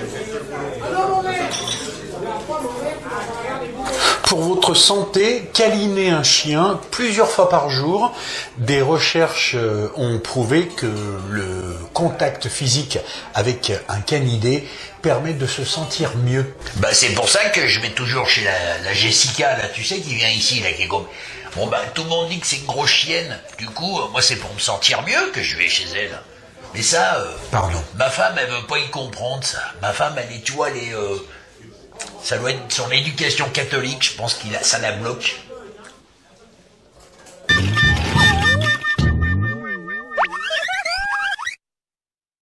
Pour votre santé, câliner un chien plusieurs fois par jour. Des recherches ont prouvé que le contact physique avec un canidé permet de se sentir mieux. Bah c'est pour ça que je vais toujours chez la Jessica, là, tu sais, qui vient ici, là, qui est comme... Bon bah tout le monde dit que c'est une grosse chienne. Du coup, moi c'est pour me sentir mieux que je vais chez elle. Mais ça, Pardon. Ma femme, elle veut pas y comprendre ça. Ma femme, elle est, tu vois, ça doit être son éducation catholique, je pense ça la bloque.